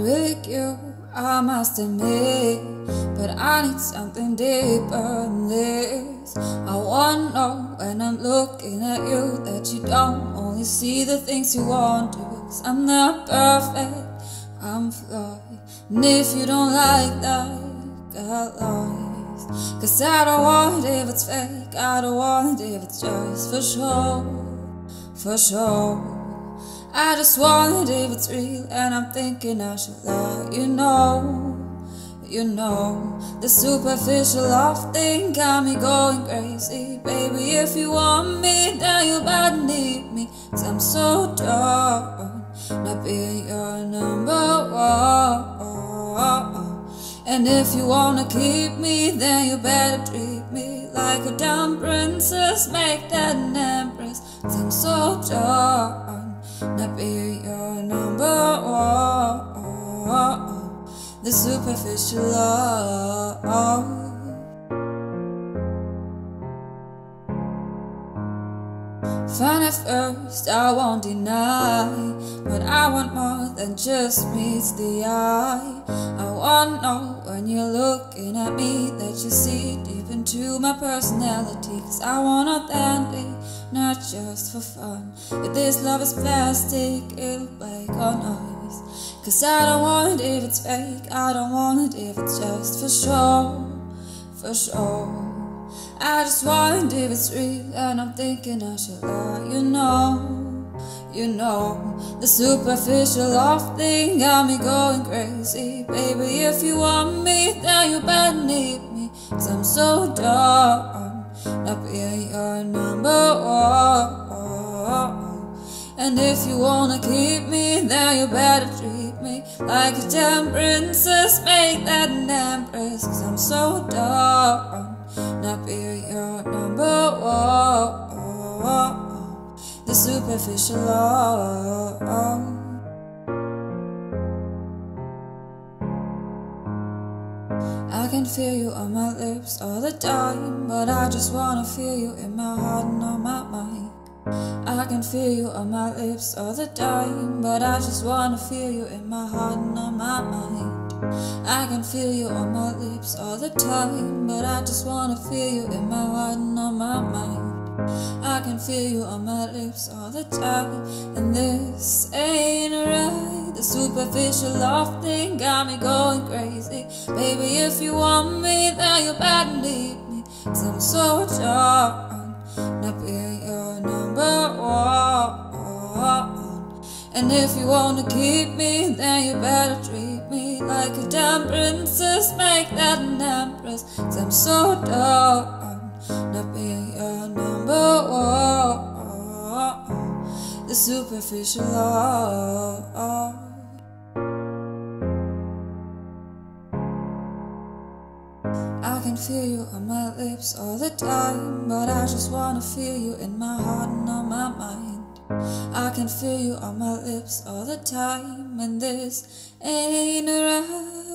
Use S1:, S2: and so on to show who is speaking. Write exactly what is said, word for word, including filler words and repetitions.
S1: really cute, I must admit, but I need something deeper than this. I wanna know when I'm looking at you that you don't only see the things you want to. Cause I'm not perfect, I'm flawed. And if you don't like that, got lost. Cause I don't want it if it's fake, I don't want it if it's just for sure, for sure. I just want it if it's real, and I'm thinking I should let you know. You know, the superficial love thing got me going crazy. Baby, if you want me, then you better need me. Cause I'm so done not being your number one. And if you wanna keep me, then you better treat me like a damn princess, make that an empress. Cause I'm so done not being your number one. The superficial love. Fine at first, I won't deny, but I want more than just meets the eye. I wanna know when you're looking at me that you see deep into my personality. Cause I want authentic, not just for fun. If this love is plastic, it'll break on us. Cause I don't want it if it's fake, I don't want it if it's just for sure, for sure. I just want it if it's real, and I'm thinking I should let you know. You know, the superficial love thing got me going crazy. Baby, if you want me, then you better need me. Cause I'm so done not being your number one. And if you wanna keep me, then you better treat me like a damn princess, make that an empress. Cause I'm so done not being your number one. The superficial love. I can feel you on my lips all the time, but I just wanna feel you in my heart and on my mind. I can feel you on my lips all the time, but I just wanna feel you in my heart and on my mind. I can feel you on my lips all the time, but I just wanna feel you in my heart and on my mind. I can feel you on my lips all the time, and this ain't right. The superficial love thing got me going crazy. Baby, if you want me, then you better need me. Cause I'm so done not being your number one. And if you wanna keep me, then you better treat me like a damn princess, make that an empress. Cause I'm so done not being your number one. The superficial love. I can feel you on my lips all the time, but I just wanna feel you in my heart and on my mind. I can feel you on my lips all the time, and this ain't right.